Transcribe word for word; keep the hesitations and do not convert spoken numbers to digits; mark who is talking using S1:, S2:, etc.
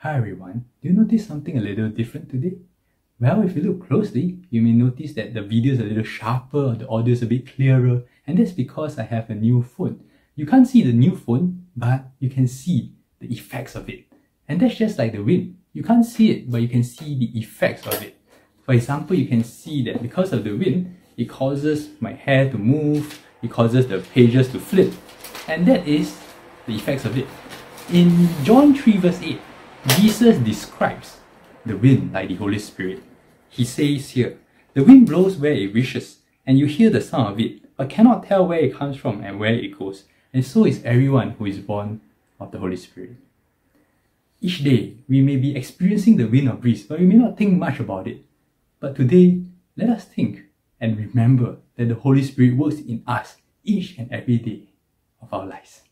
S1: Hi everyone, do you notice something a little different today? Well, if you look closely, you may notice that the video is a little sharper, the audio is a bit clearer, and that's because I have a new phone. You can't see the new phone, but you can see the effects of it. And that's just like the wind. You can't see it, but you can see the effects of it. For example, you can see that because of the wind, it causes my hair to move, it causes the pages to flip, and that is the effects of it. In John three verse eight, Jesus describes the wind like the Holy Spirit. He says here, "The wind blows where it wishes, and you hear the sound of it, but cannot tell where it comes from and where it goes. And so is everyone who is born of the Holy Spirit." Each day, we may be experiencing the wind or breeze, but we may not think much about it. But today, let us think and remember that the Holy Spirit works in us each and every day of our lives.